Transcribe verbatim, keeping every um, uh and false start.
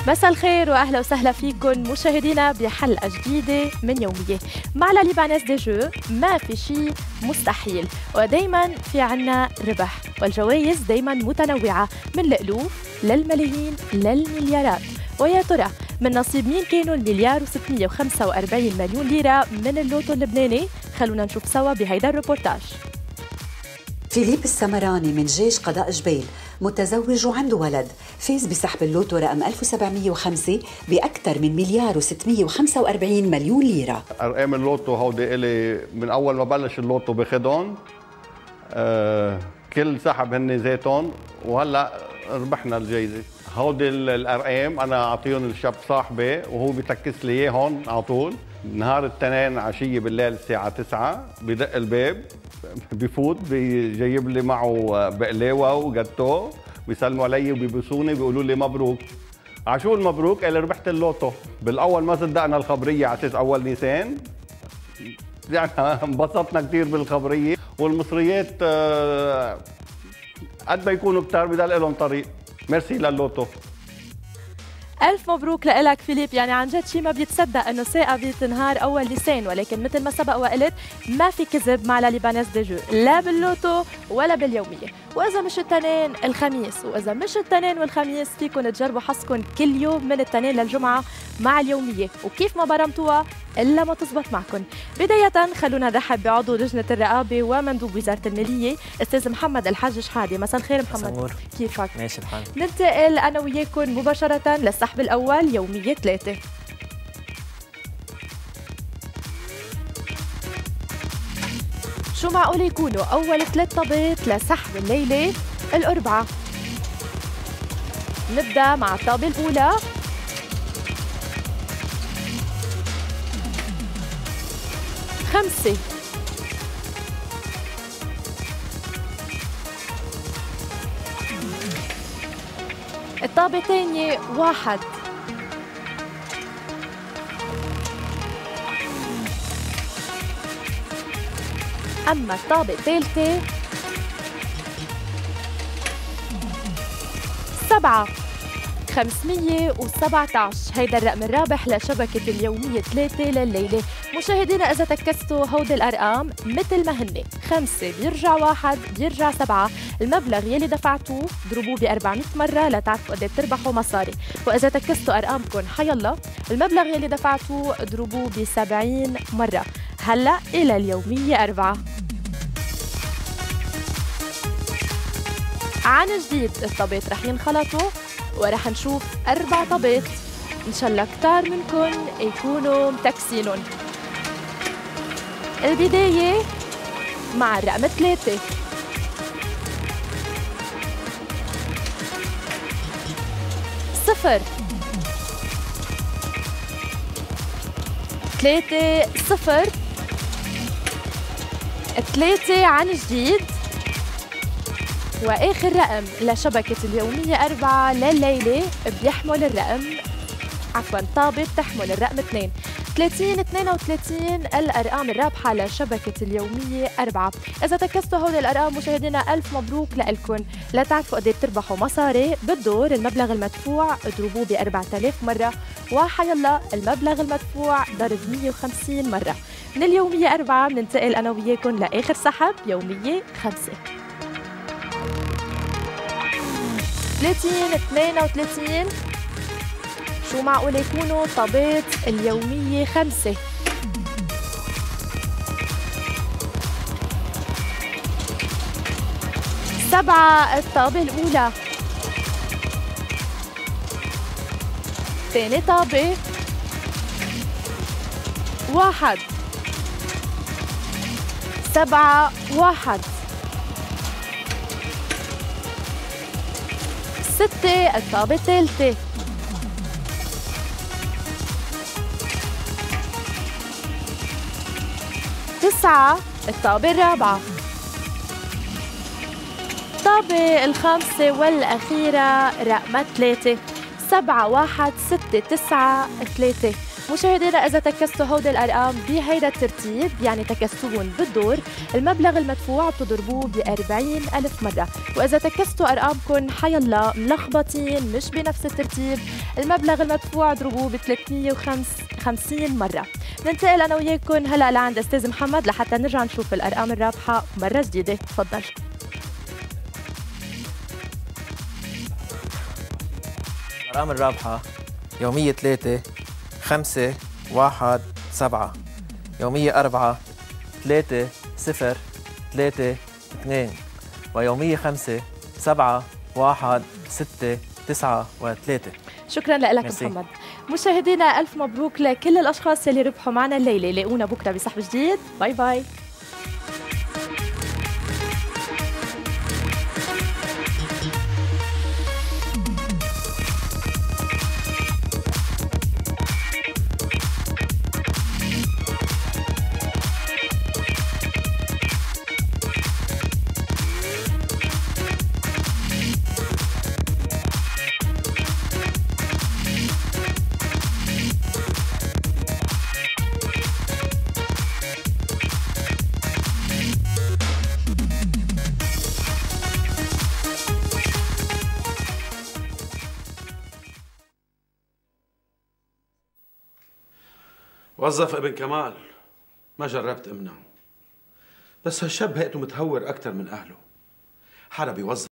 مساء الخير واهلا وسهلا فيكم مشاهدينا بحلقه جديده من يوميه. مع لا ليبانيز دي جو ما في شيء مستحيل، ودايما في عنا ربح، والجوائز دايما متنوعه من الالوف للملايين للمليارات. ويا ترى من نصيب مين كانوا المليار وستمية وخمسة وأربعين مليون ليره من اللوتو اللبناني؟ خلونا نشوف سوا بهيدا الريبورتاج. فيليب السمراني من جيش قضاء جبيل متزوج وعنده ولد، فاز بسحب اللوتو رقم ألف وسبعمية وخمسة بأكثر من مليار وستمية وخمسة وأربعين مليون ليرة. أرقام اللوتو هودي إلي من أول ما بلش اللوتو باخدهم، آه كل سحب هن ذاتهم، وهلا ربحنا الجايزة. هودي الأرقام أنا أعطيهم لشاب صاحبي وهو بيتكس لي إياهم على طول. نهار الاثنين عشية بالليل الساعة تسعة بدق الباب، بفوت بيجيب لي معه بقلاوه وجاتو، بيسلموا علي وبيبوسوني بيقولوا لي مبروك. عشو المبروك؟ قال ربحت اللوتو. بالاول ما صدقنا الخبريه على اساس اول نيسان، يعني انبسطنا كثير بالخبريه. والمصريات قد ما يكونوا كتار بضل لهم طريق. ميرسي للوتو. ألف مبروك لك فيليب، يعني عن جد شيء ما بيتصدق انه ساقه بتنهار اول لسان، ولكن مثل ما سبق وقلت ما في كذب مع لا ليبانيز دي جو، لا باللوتو ولا باليوميه. واذا مش التنين الخميس، واذا مش التنين والخميس فيكم تجربوا حظكم كل يوم من التنين للجمعه مع اليوميه، وكيف ما برمتوها الا ما تزبط معكم. بدايه خلونا نرحب بعضو لجنه الرقابه ومندوب وزاره الماليه استاذ محمد الحاج شحاده. مساء الخير محمد. سمور. كيفك؟ ماشي الحال. ننتقل انا وياكم مباشره للسحب الاول يوميه ثلاثه. شو معقول يكونوا اول ثلاث طابات لسحب الليله الاربعاء؟ نبدا مع الطابه الاولى. خمسة، الطابة الثانية واحد، أما الطابة الثالثة سبعة. خمسمية وسبعة عشر هيدا الرقم الرابح لشبكة اليومية ثلاثة لليلة. مشاهدينا إذا تكستوا هودي الأرقام مثل ما هن، خمسة بيرجع واحد بيرجع سبعة، المبلغ يلي دفعتوه ضربوه ب أربعمية مرة لتعرفوا قد بتربحوا مصاري. وإذا تكستوا أرقامكم حيالله، المبلغ يلي دفعتوه ضربوه ب سبعين مرة. هلا إلى اليومية أربعة. عن جديد الطابات رح ينخلطوا ورح نشوف أربع طابات، إن شاء الله كتار منكم يكونوا متكسينهم. البداية مع الرقم ثلاثة. صفر، ثلاثة صفر، ثلاثة عن جديد. وآخر رقم لشبكة اليومية أربعة لليلة بيحمل الرقم، عفواً طابة بتحمل الرقم اثنين. ثلاثين، اثنين وثلاثين الأرقام الرابحة لشبكة اليومية أربعة. إذا تكستوا هول الأرقام مشاهدينا ألف مبروك لإلكن. لا تعرفوا قد بتربحوا مصاري بالدور، المبلغ المدفوع اضربوه ب أربعة آلاف مرة، وحيالله المبلغ المدفوع ضرب مية وخمسين مرة. من اليومية أربعة بننتقل أنا وياكم لآخر سحب يومية خمسة. ثلاثين، اثنين وثلاثين، شو معقول يكونوا طابات اليومية خمسة؟ سبعة الطابة الأولى، ثاني طابة واحد، سبعة واحد، ستة الطابة الثالثة، تسعة الطابة الرابعة، الطابة الخامسة والأخيرة رقم ثلاثة. سبعة واحد ستة تسعة ثلاثة. مشاهدينا إذا تكستوا هودي الأرقام بهيدا الترتيب، يعني تكستوهم بالدور، المبلغ المدفوع بتضربوه ب أربعين ألف مرة، وإذا تكستوا أرقامكم حيالله ملخبطين مش بنفس الترتيب، المبلغ المدفوع اضربوه ب ثلاثمية وخمسين مرة. ننتقل أنا وياكم هلأ لعند أستاذ محمد لحتى نرجع نشوف الأرقام الرابحة مرة جديدة. تفضل. الأرقام الرابحة يومية ثلاثة، خمسة، واحد، سبعة. يومية أربعة، ثلاثة، صفر، ثلاثة، اثنين. ويومية خمسة، سبعة، واحد، ستة، تسعة وثلاثة. شكرا لك محمد. مشاهدينا ألف مبروك لكل الأشخاص اللي ربحوا معنا الليلة. لاقونا بكرة بسحب جديد. باي باي. وظف ابن كمال، ما جربت امنعه، بس هالشاب هيئته متهور اكثر من اهله. حدا بيوظف